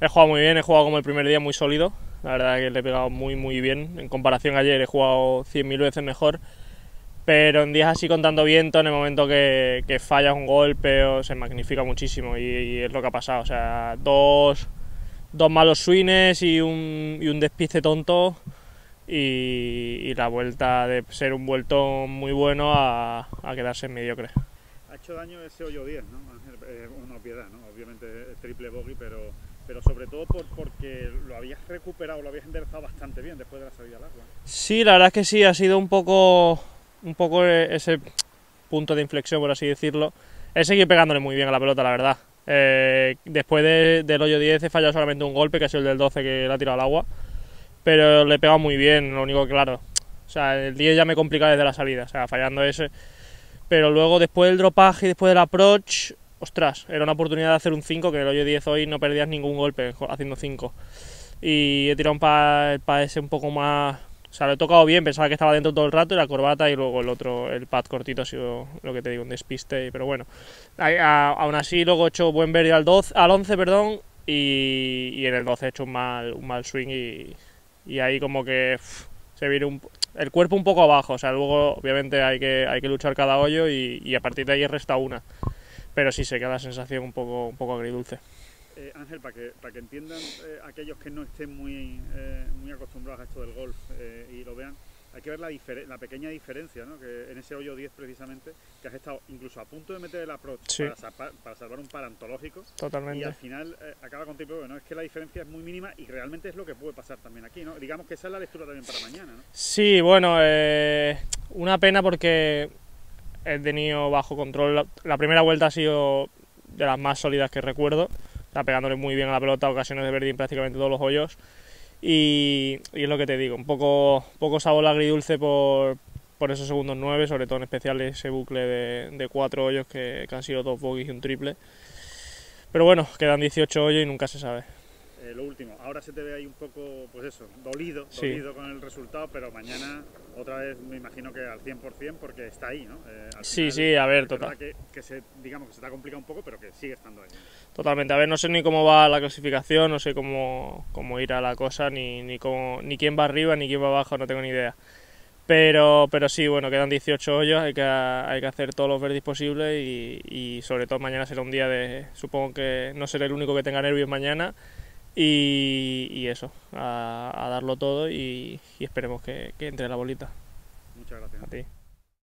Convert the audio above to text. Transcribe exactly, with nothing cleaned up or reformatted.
He jugado muy bien, he jugado como el primer día muy sólido. La verdad que le he pegado muy muy bien. En comparación a ayer he jugado cien mil veces mejor. Pero en días así con tanto viento, en el momento que, que fallas un golpe, o se magnifica muchísimo y, y es lo que ha pasado. O sea, dos, dos malos swings y un, y un despiste tonto y, y la vuelta de ser un vuelto muy bueno a, a quedarse en mediocre. Ha hecho daño ese hoyo diez, ¿no? Es una obviedad, ¿no? Obviamente es triple bogey, pero, pero sobre todo por, porque lo habías recuperado, lo habías enderezado bastante bien después de la salida al agua. Sí, la verdad es que sí, ha sido un poco, un poco ese punto de inflexión, por así decirlo. He seguido pegándole muy bien a la pelota, la verdad. Eh, después de, del hoyo diez he fallado solamente un golpe, que ha sido el del doce que le ha tirado al agua. Pero le he pegado muy bien, lo único que claro. O sea, el diez ya me complica desde la salida, o sea, fallando ese. Pero luego después del dropaje y después del approach, ostras, era una oportunidad de hacer un cinco, que en el hoyo diez hoy no perdías ningún golpe haciendo cinco. Y he tirado un pad, pa ese un poco más... O sea, lo he tocado bien, pensaba que estaba dentro todo el rato y la corbata, y luego el otro, el pad cortito ha sido lo que te digo, un despiste, pero bueno. A, a, aún así luego he hecho buen verde al, doce, al once, perdón, y, y en el doce he hecho un mal, un mal swing y, y ahí como que uff, se viene un, el cuerpo un poco abajo. O sea, luego obviamente hay que, hay que luchar cada hoyo y, y a partir de ahí resta una. Pero sí se queda la sensación un poco, un poco agridulce. Eh, Ángel, para que, para que entiendan eh, aquellos que no estén muy, eh, muy acostumbrados a esto del golf eh, y lo vean, hay que ver la, la pequeña diferencia, ¿no? Que en ese hoyo diez precisamente, que has estado incluso a punto de meter el approach, sí, para, salvar, para salvar un par antológico. Totalmente. Y al final eh, acaba con triple, ¿no? Es que la diferencia es muy mínima y realmente es lo que puede pasar también aquí, ¿no? Digamos que esa es la lectura también para mañana, ¿no? Sí, bueno, eh, una pena porque he tenido bajo control. La, la primera vuelta ha sido de las más sólidas que recuerdo. Está pegándole muy bien a la pelota, ocasiones de birdie en prácticamente todos los hoyos. Y, y es lo que te digo, un poco, poco sabor agridulce por, por esos segundos nueve, sobre todo en especial ese bucle de, de cuatro hoyos que, que han sido dos bogies y un triple. Pero bueno, quedan dieciocho hoyos y nunca se sabe. Eh, lo último, ahora se te ve ahí un poco, pues eso, dolido, sí. dolido con el resultado, pero mañana otra vez me imagino que al cien por cien porque está ahí, ¿no? Eh, al sí, final, sí, a ver, total. Que, que se, digamos que se te ha complicado un poco, pero que sigue estando ahí. Totalmente, a ver, no sé ni cómo va la clasificación, no sé cómo, cómo irá la cosa, ni, ni, cómo, ni quién va arriba, ni quién va abajo, no tengo ni idea. Pero, pero sí, bueno, quedan dieciocho hoyos, hay que, hay que hacer todos los verdes posibles y, y sobre todo mañana será un día de, supongo que no seré el único que tenga nervios mañana y, y eso, a, a darlo todo y, y esperemos que, que entre la bolita. Muchas gracias. A ti.